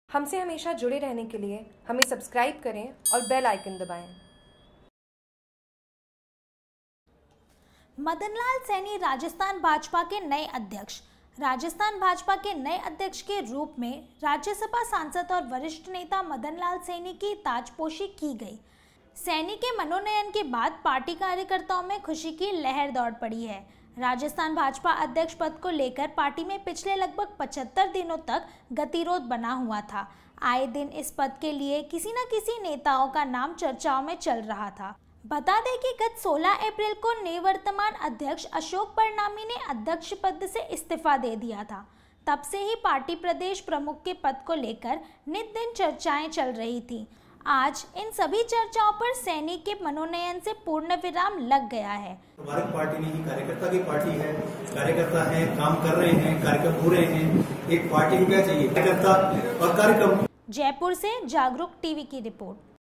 हमसे हमेशा जुड़े रहने के लिए हमें सब्सक्राइब करें और बेल आइकन दबाएं। मदनलाल सैनी राजस्थान भाजपा के नए अध्यक्ष। राजस्थान भाजपा के नए अध्यक्ष के रूप में राज्यसभा सांसद और वरिष्ठ नेता मदनलाल सैनी की ताजपोशी की गई। सैनी के मनोनयन के बाद पार्टी कार्यकर्ताओं में खुशी की लहर दौड़ पड़ी है। राजस्थान भाजपा अध्यक्ष पद को लेकर पार्टी में पिछले लगभग 75 दिनों तक गतिरोध बना हुआ था। आए दिन इस पद के लिए किसी न किसी नेताओं का नाम चर्चाओं में चल रहा था। बता दें कि गत 16 अप्रैल को निवर्तमान अध्यक्ष अशोक परनामी ने अध्यक्ष पद से इस्तीफा दे दिया था। तब से ही पार्टी प्रदेश प्रमुख के पद को लेकर नित दिन चर्चाएं चल रही थी। आज इन सभी चर्चाओं पर सैनी के मनोनयन से पूर्ण विराम लग गया है। भारत पार्टी नहीं, कार्यकर्ता की पार्टी है। कार्यकर्ता है, काम कर रहे हैं, कार्यक्रम हो रहे हैं। एक पार्टी को क्या चाहिए? कार्यकर्ता और कार्यक्रम। जयपुर से जागरूक टीवी की रिपोर्ट।